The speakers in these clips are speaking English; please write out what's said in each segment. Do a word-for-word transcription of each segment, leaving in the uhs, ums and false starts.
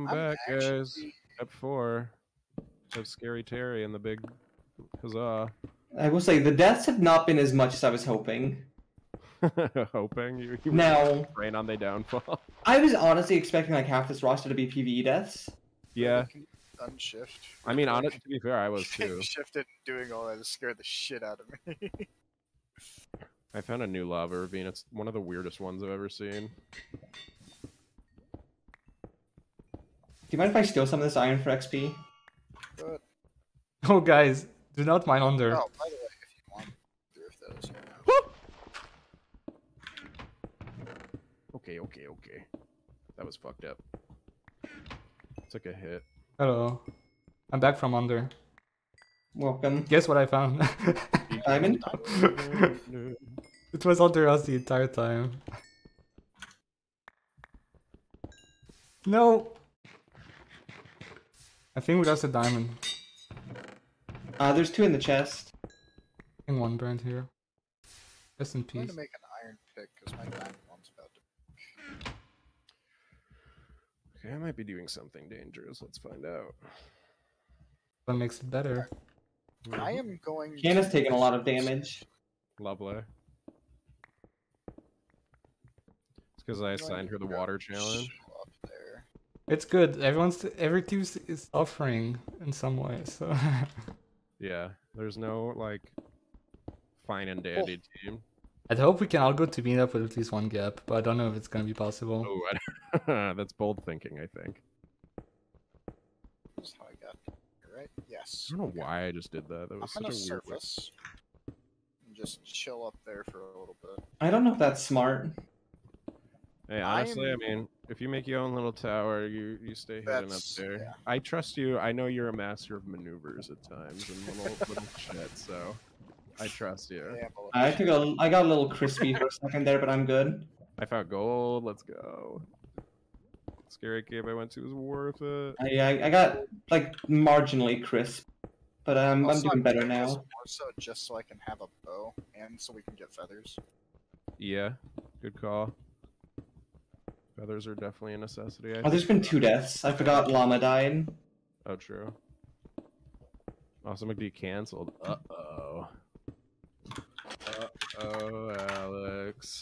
I'm, I'm back, actually... guys. Step four. So Scary Terry and the big huzzah. I will say the deaths have not been as much as I was hoping. Hoping you, you now rain on the downfall. I was honestly expecting like half this roster to be PvE deaths. Yeah. Unshift. I mean, on it, to be fair, I was too. Shifted doing all that scared the shit out of me. I found a new lava ravine. It's one of the weirdest ones I've ever seen. Do you mind if I steal some of this iron for X P? Good. Oh, guys, do not mine under. Oh, by the way, if you want, thrift those. Okay, okay, okay. That was fucked up. Took a hit. Hello. I'm back from under. Welcome. Guess what I found? Diamond? It was under us the entire time. No! I think we lost a diamond. Uh, there's two in the chest. And one burned here. Rest in I'm going peace. to make an iron pick because my diamond one's about to... Okay, I might be doing something dangerous. Let's find out. That makes it better. I am going Hannah's to... taking a lot of damage. Lovely. It's because I assigned her the water challenge. Up there. It's good. Everyone's every team is offering in some way. So Yeah, there's no like fine and dandy oh. team. I'd hope we can all go to meet up with at least one gap, but I don't know if it's gonna be possible. Oh, I... that's bold thinking, I think. That's how I got here, right? Yes. I don't know why I just did that. That was I'm such a gonna weird surface and just chill up there for a little bit. I don't know if that's smart. Hey, honestly, I'm... I mean, if you make your own little tower, you you stay hidden up there. Yeah. I trust you. I know you're a master of maneuvers at times and little little shit, so I trust you. Yeah, I took a, I got a little crispy for a second there, but I'm good. I found gold. Let's go. Scary cave I went to was worth it. I I, I got like marginally crisp, but um, I'm doing better now. More so just so I can have a bow and so we can get feathers. Yeah, good call. Feathers are definitely a necessity. I oh, there's been two deaths. I forgot Llama died. Oh, true. Awesome McD canceled. Uh oh. Uh oh, Alex.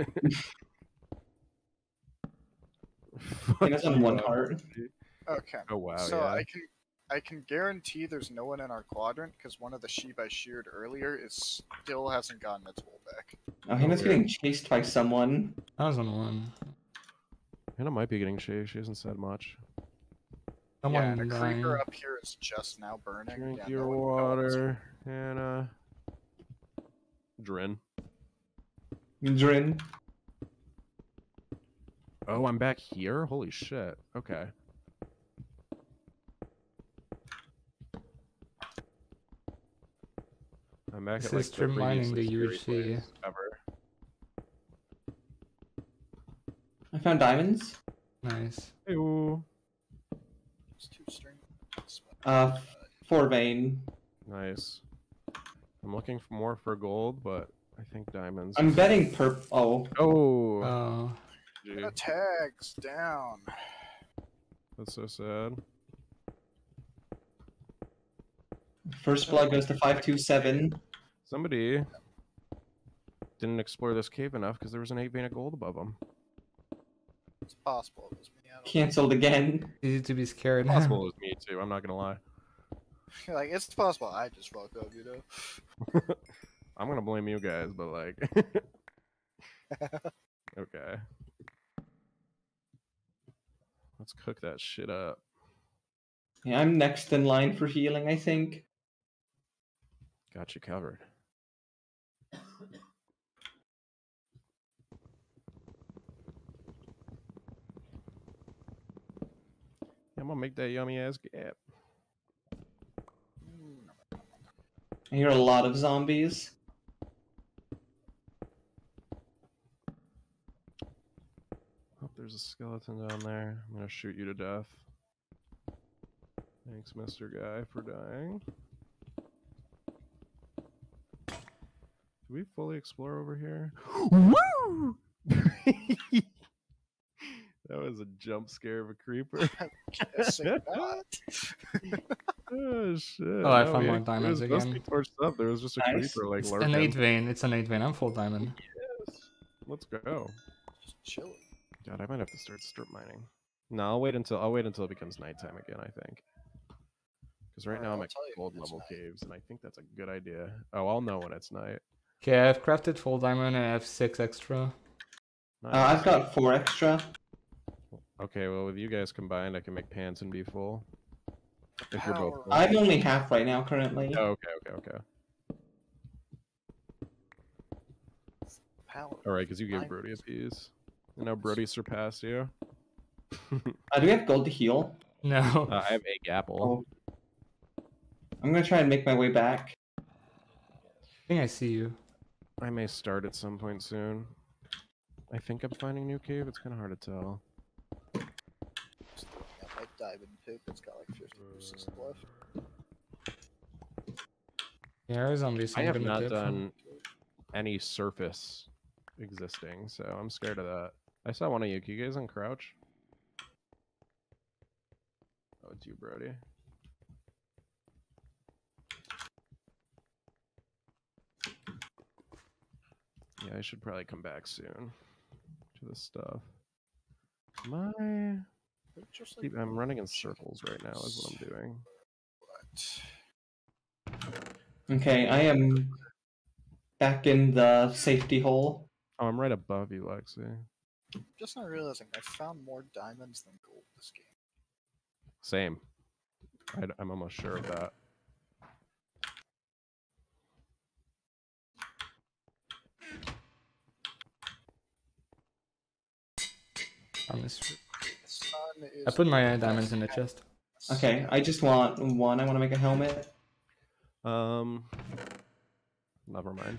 I guess on one heart. Okay. Oh wow. So yeah. I can I can guarantee there's no one in our quadrant because one of the sheep I sheared earlier is still hasn't gotten its wool back. Oh, Hannah's getting chased by someone. I was on one. Hannah might be getting chased. She hasn't said much. Someone yeah, and a dying. creeper up here is just now burning. Drink yeah, your no one- no water, Hannah. Drin. Drin. Oh, I'm back here? Holy shit. Okay. I'm back This at is like the streamlining the previously U H scary C. place ever. I found diamonds. Nice. Ew. It's two string. Uh, four vein. Nice. I'm looking for more for gold, but I think diamonds. I'm betting perp. Oh. Oh. Oh. Gee, The tags down. that's so sad. First blood goes to five two seven. Somebody didn't explore this cave enough because there was an eight vein of gold above them. It's possible it was me. I don't Cancelled again. Easy to be scared. Possible it was me too. I'm not gonna lie. know. Like it's possible I just fucked up, you know. I'm gonna blame you guys, but like, okay. Let's cook that shit up. Yeah, I'm next in line for healing, I think. Got you covered. I'm gonna make that yummy ass gap. I hear a lot of zombies. Oh, there's a skeleton down there. I'm gonna shoot you to death. Thanks, Mister Guy, for dying. Do we fully explore over here? Woo! That was a jump scare of a creeper. Guessing not. Oh shit! Oh, I No, found we more ain't- diamonds it was supposed to again. be torched up. There was just a Nice. creeper like It's lurking. an eight vein. It's an eight vein. I'm full diamond. Yes. Let's go. Just chilling. God, I might have to start strip mining. No, I'll wait until I'll wait until it becomes nighttime again. I think. Because right Alright, now I'm I'll at tell you gold when it's level night. caves, and I think that's a good idea. Oh, I'll know when it's night. Okay, I've crafted full diamond and I have six extra. Uh, I've got four extra. Okay, well, with you guys combined, I can make pants and be full. If you're both Power. full. I'm only half right now currently. Oh, okay, okay, okay. Power. All right, because you gave Mine Brody a is- piece, and now Brody surpassed you. Uh, do we have gold to heal? No. Uh, I have egg apple. Oh. I'm gonna try and make my way back. I think I see you. I may start at some point soon. I think I'm finding new cave. It's kind of hard to tell. Just looking at my diamond pick. It's got like fifty percent left. Yeah, there are zombies. So I I'm have gonna not dip. done any surface existing, so I'm scared of that. I saw one of you. Can you guys uncrouch? Oh, it's you, Brody. Yeah, I should probably come back soon to this stuff. My, They're just like I'm running in circles right now. Is what I'm doing. what? Okay, I am back in the safety hole. Oh, I'm right above you, Lexi. Just not realizing I found more diamonds than gold this game. Same. I, I'm almost sure of that. On this. The sun is I put my diamonds in the chest. Okay, I just want one. I want to make a helmet. Um, never mind.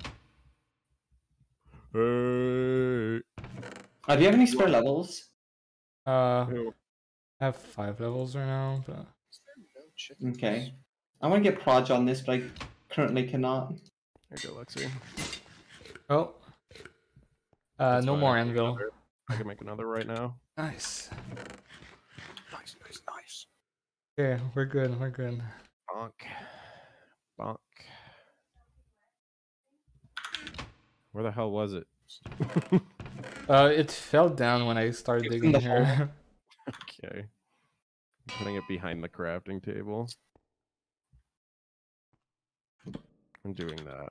Hey. Uh, do you have any spare levels? Uh, Who? I have five levels right now, but Is there no chickens? Okay. I want to get proj on this, but I currently cannot. Here you go, Lexi. oh, uh, That's no fine, more I can make anvil. another- I can make another right now. Nice. Nice, nice, nice. Okay, we're good. We're good. Bonk. Bonk. Where the hell was it? Uh, it fell down when I started It's in digging the here. Okay. I'm putting it behind the crafting table. I'm doing that.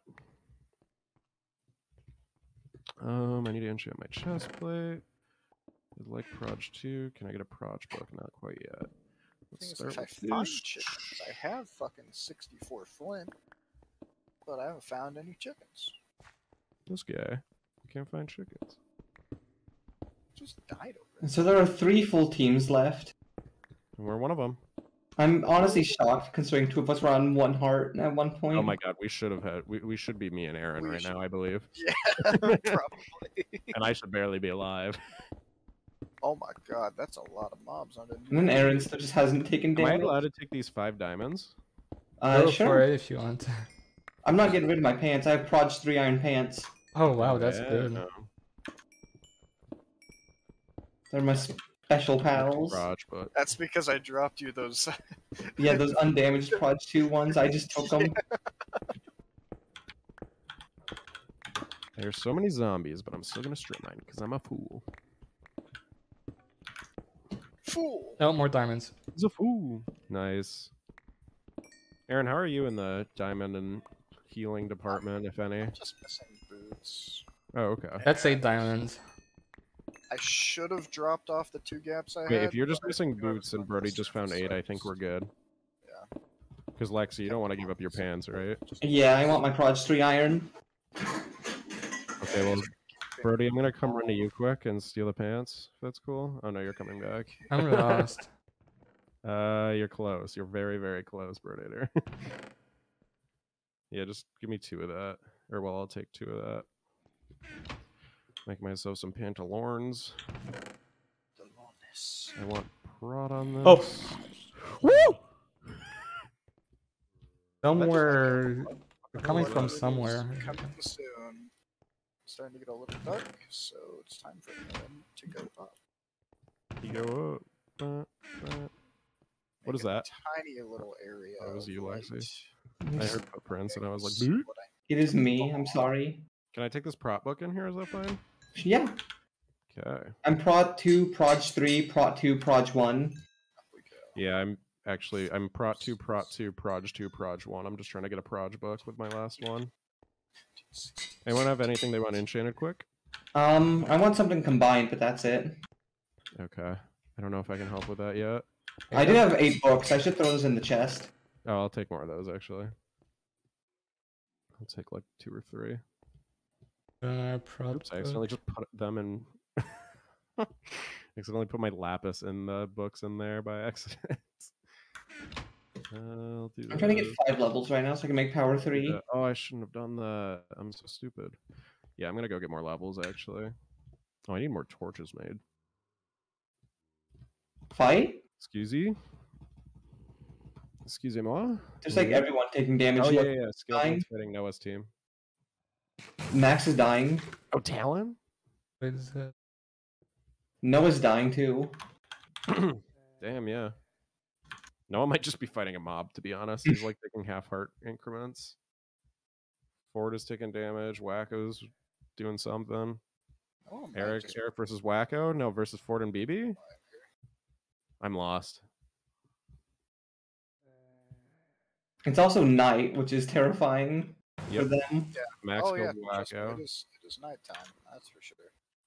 Um, I need to enchant my chest plate. I'd like Proj two. Can I get a Proj book? Not quite yet. The thing Let's is, start if I with find this. chickens, I have fucking sixty-four flint, but I haven't found any chickens. This guy. I can't find chickens. Just died over it. So there are three full teams left. And we're one of them. I'm honestly shocked considering two of us were on one heart at one point. Oh my god, we should have had. We, we should be me and Aaron We right should- now, I believe. Yeah, probably. And I should barely be alive. Oh my god, that's a lot of mobs on And then Aaron still just hasn't taken Am I damage. allowed to take these five diamonds? Uh, Go for sure. it if you want. I'm not getting rid of my pants. I have proj three iron pants. Oh wow, that's Yeah, good. no. They're my special pals. Proj, but That's because I dropped you those. Yeah, those undamaged proj two ones. I just took them. there's so many zombies, but I'm still gonna strip mine because I'm a fool. Fool! Oh, more diamonds. He's a fool. Nice. Aaron, how are you in the diamond and healing department, if any? I'm just missing boots. Oh, okay. That's eight diamonds. I should have dropped off the two gaps I Okay, had. if you're just but I missing forgot I was boots and on Brody this just found surface, eight, so I think we're just- good. Yeah. Because Lexi, you don't want to give up your pants, right? Yeah, I want my proj three iron. Okay, well, Brody, I'm gonna come run to you quick and steal the pants. If that's cool. Oh no, you're coming back. I'm lost. Uh, you're close. You're very, very close, Brodator. Yeah, just give me two of that. Or, well, I'll take two of that. Make myself some pantaloons. Delonus. I want prod on this. Oh. Woo! Somewhere. They're coming What from it is somewhere. Coming soon. Starting to get a little dark, so it's time for them to go up. Yo, uh, uh, what is Make a that? Tiny little area. Oh, it was of you, light. Lexi. I heard footprints and I was like, See "Boop." what I- It is me. I'm sorry. Can I take this prop book in here? Is that fine? Yeah, Okay. I'm prod two, proj three, prot two, proj one. we go. Yeah, I'm actually I'm prot two, prot two, proj two, proj one. I'm just trying to get a proj book with my last one. Anyone have anything they want enchanted quick? Um, I want something combined, but that's it. Okay. I don't know if I can help with that yet. I do have eight books. I should throw those in the chest. Oh, I'll take more of those actually. I'll take like two or three. Uh, prop Oops, I accidentally just put them in. accidentally put my lapis in the books in there by accident. I'll do I'm trying to get this. five levels right now so I can make power three. Yeah. Oh, I shouldn't have done that. I'm so stupid. Yeah, I'm gonna go get more levels actually. Oh, I need more torches made. Fight? Excuse you. Excusez-moi. There's like everyone taking damage. Oh yeah, Look, yeah, yeah. Skill dying. points fighting Noah's team. Max is dying. Oh, Talon? What is that? Noah's dying too. Damn, yeah. Noah might just be fighting a mob, to be honest. He's like taking half heart increments. Ford is taking damage. Wacko's doing something. Oh, might Eric, just- Eric versus Wacko? No, versus Ford and B B? I'm lost. It's also night, which is terrifying Yep. for them. Max oh yeah, killed just- Wacko. it is. It is nighttime. That's for sure.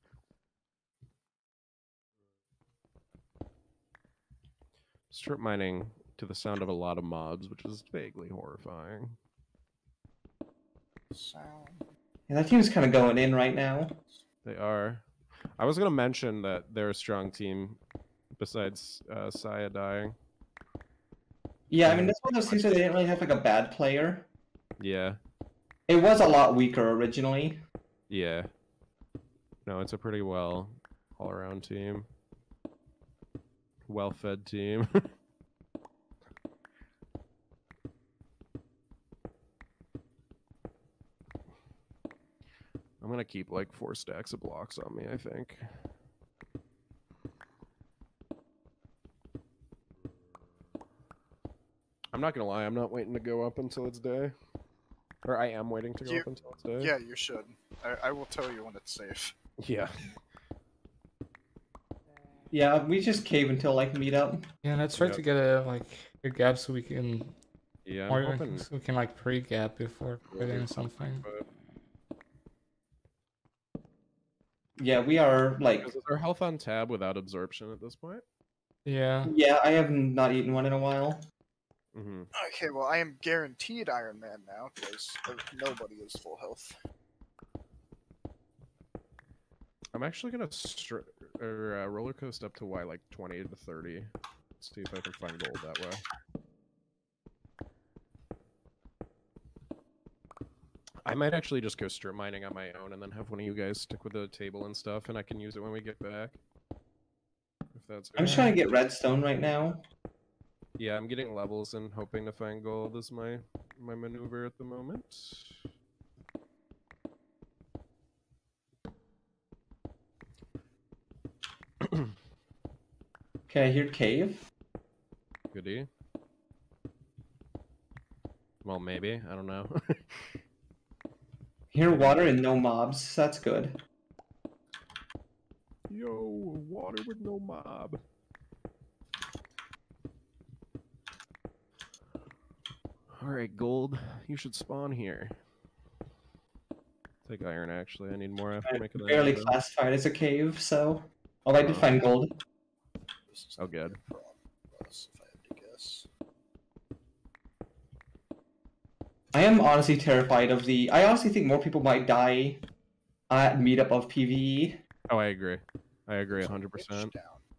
Strip mining to the sound of a lot of mobs, which is vaguely horrifying. Sound. Yeah, that team's kind of going in right now. They are. I was going to mention that they're a strong team besides uh, Saya dying. Yeah, I mean, this one of those teams where they didn't really have like a bad player. Yeah. It was a lot weaker originally. Yeah. No, it's a pretty well all around team. Well fed team. I'm gonna keep like four stacks of blocks on me, I think. I'm not gonna lie, I'm not waiting to go up until it's day. Or I am waiting to go You- up until it's day. Yeah, you should. I, I will tell you when it's safe. Yeah. Yeah, we just cave until like meet up. Yeah, let's try Yeah. to get a like a gap so we can Yeah, I'm or hoping. so we can like pre-gap before putting something. But Yeah, we are like. is our health on tab without absorption at this point? Yeah. Yeah, I have not eaten one in a while. Mm-hmm. Okay, well, I am guaranteed Iron Man now because nobody is full health. I'm actually gonna str- or uh, roller coast up to Y like twenty to thirty. See if I can find gold that way. I might actually just go strip mining on my own and then have one of you guys stick with the table and stuff, and I can use it when we get back. If that's I'm just okay. trying to get redstone right now. Yeah, I'm getting levels and hoping to find gold is my my maneuver at the moment. Okay, I hear cave. Goodie. Well, maybe. I don't know. Hear water and no mobs. That's good. Yo, water with no mob. Alright, gold. You should spawn here. Take iron, actually. I need more after making that. Barely video. classified as a cave, so. Oh, I did find gold. This is Oh, good. from us, if I had to guess. I am honestly terrified of the. I honestly think more people might die at meetup of PvE. Oh, I agree. I agree There's a one hundred witch percent. down.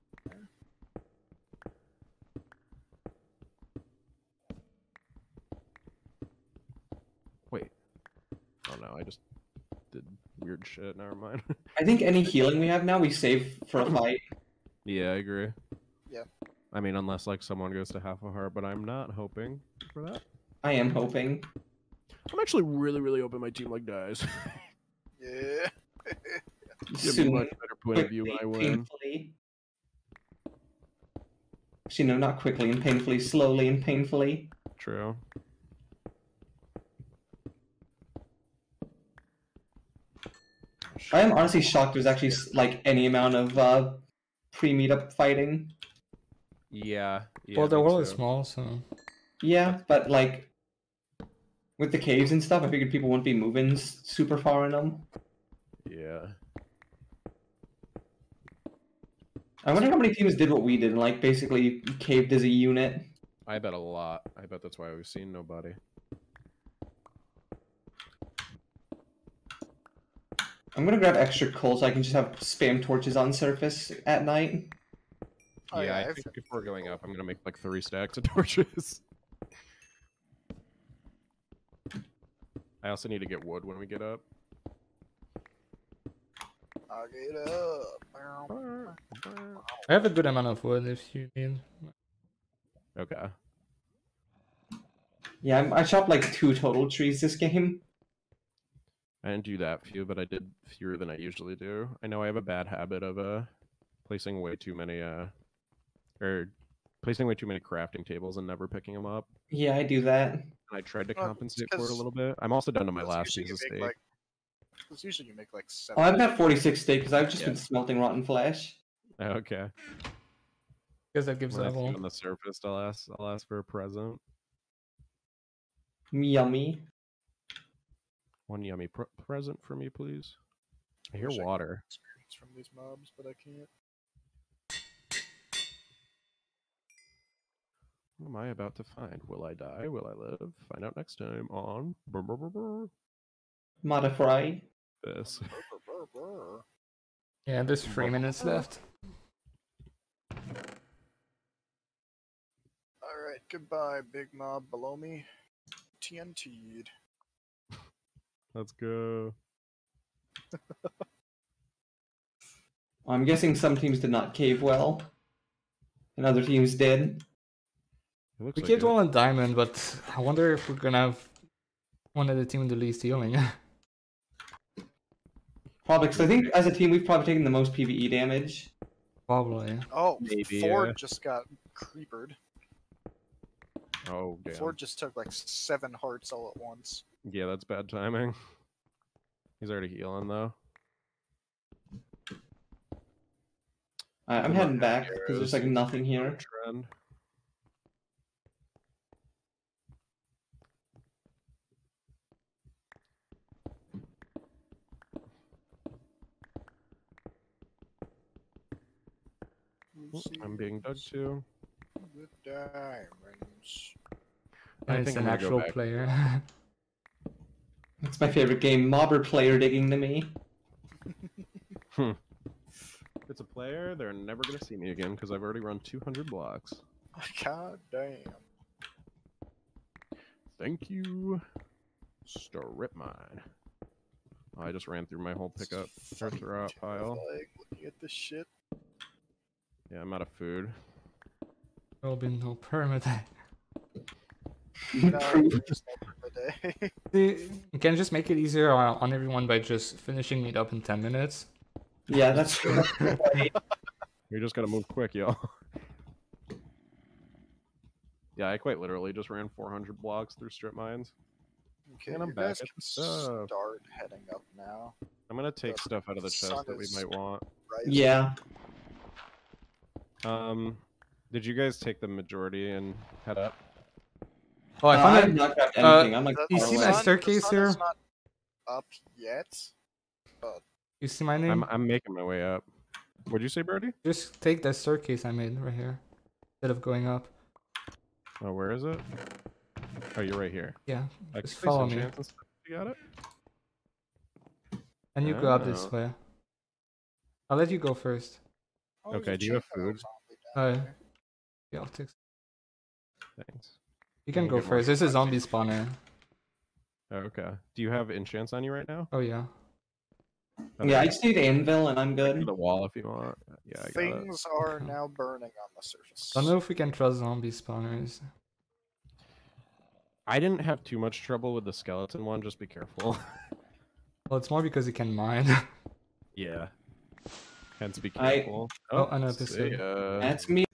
Wait. Oh, no. I just did weird shit. Never mind. I think any healing we have now we save for a fight. Yeah, I agree. Yeah. I mean, unless, like, someone goes to half a heart, but I'm not hoping for that. I am hoping. I'm actually really, really hoping my team, like, dies. Yeah. Give me a Soon, much better point of view when I quickly, win. painfully. You know, not quickly and painfully, slowly and painfully. True. I am honestly shocked there's actually like any amount of uh, pre-meetup fighting. Yeah. yeah well, the me world is too. small, so Yeah, but like with the caves and stuff, I figured people wouldn't be moving s- super far in them. Yeah. I wonder how many teams did what we did and like basically caved as a unit. I bet a lot. I bet that's why we've seen nobody. I'm gonna grab extra coal so I can just have spam torches on surface at night. Oh, yeah, yeah, I I've- think before going up, I'm gonna make like three stacks of torches. I also need to get wood when we get up. I'll get up. I have a good amount of wood if you need. Okay. Yeah, I'm, I chopped like two total trees this game. I didn't do that few, but I did fewer than I usually do. I know I have a bad habit of uh placing way too many uh or placing way too many crafting tables and never picking them up. Yeah, I do that. And I tried to Well, compensate for it a 'cause- little bit. I'm also down to my Because last usually piece you of make, steak. like, because usually you make like Oh, seven. I've got forty-six steak because I've just Yeah. been smelting rotten flesh. Okay. Because that gives When I see level. you on the surface, I'll ask I'll ask for a present. Yummy. One yummy pr- present for me, please. I hear Wish I could water. experience from these mobs, but I can't. What am I about to find? Will I die? Will I live? Find out next time on brr, brr, brr, brr, Modify. this. Brr, brr, brr. Yeah, there's three minutes left. Alright, goodbye, big mob below me. T N T'd. Let's go. I'm guessing some teams did not cave well, and other teams did. It looks We like killed it. one on diamond, but I wonder if we're gonna have one of the team with the least healing. Probably, because I think as a team we've probably taken the most PvE damage. Probably. Oh, Maybe, Ford yeah. just got creepered. Oh damn. Ford just took like seven hearts all at once. Yeah, that's bad timing. He's already healing though. I, I'm Come heading on, back because there's like arrows. nothing here. Trend. We'll see I'm being dug to. with diamonds. I And it's think an I'm gonna go actual back. player. It's my favorite game. Mobber player digging to me. If it's a player, they're never gonna see me again because I've already run two hundred blocks. God damn. Thank you. Strip mine. Oh, I just ran through my whole pickup or Fucking throw out pile. terrifying looking at this shit. Yeah, I'm out of food. There will be no permit. No, Proof. there's no per day. See, you can just make it easier on on everyone by just finishing it up in ten minutes. Yeah, that's true. That's true. We just gotta move quick, y'all. Yeah, I quite literally just ran four hundred blocks through strip mines. Okay, And I'm you back guys at can the stuff. start heading up now. I'm gonna take The stuff out of the sun chest that we is- might want. Right? Yeah. Um, did you guys take the majority and head up? Oh, I Uh, found have it. not grabbed uh, anything. I'm like, The, You far see away. my sun- staircase the sun here? is not up yet. You see my name? I'm I'm making my way up. What'd you say, Birdie? Just take that staircase I made right here. Instead of going up. Oh, where is it? Oh, you're right here. Yeah. I Just can place follow me. enchants and stuff. You got it? And you go up this Oh. way. I'll let you go first. Oh, there's Okay, a do you have chainmail food? zombie down Uh, there. Yeah, I'll take. Thanks. You can I'll go get more first. There's a zombie supplies. spawner. Oh, okay. Do you have enchants on you right now? Oh yeah. Yeah, I just need anvil and I'm Do good. the wall if you want. Yeah, I got it. Things are Okay. now burning on the surface. I don't know if we can trust zombie spawners. I didn't have too much trouble with the skeleton one. Just be careful. Well, it's more because you can mine. yeah. Hence, be I- careful. Oh, an see episode. ya. That's me.